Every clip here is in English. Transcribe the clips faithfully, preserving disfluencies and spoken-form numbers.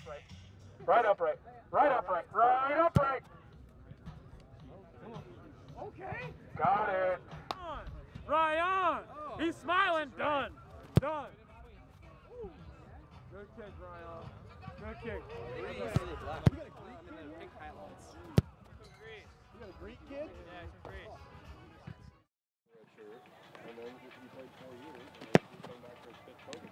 upright. Right upright. Right upright. Right upright. Okay. Got it. Ryan! He's smiling. Done. Done. Good kick, Ryan. Good kick. You got a Greek kid? You got a Greek kid? Yeah, he's from Greece. And then he played four years, and then he came back for his fifth COVID.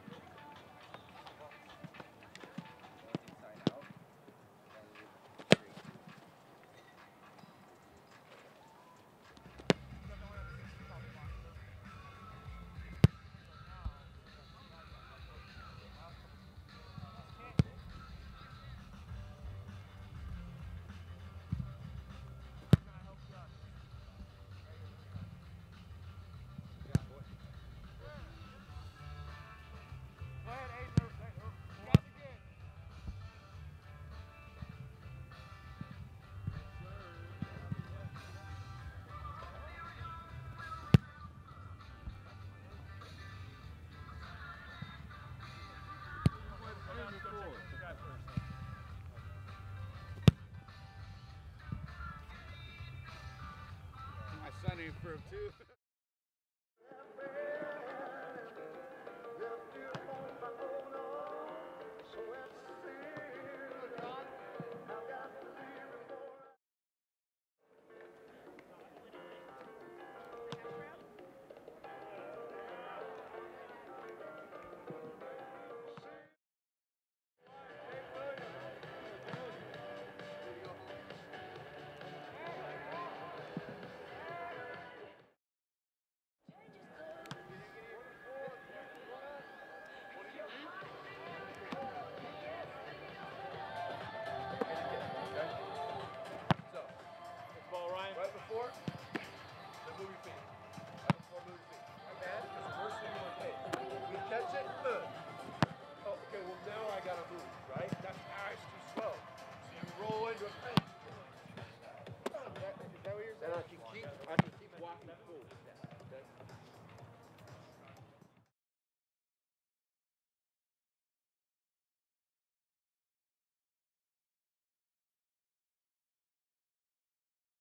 My son improved too.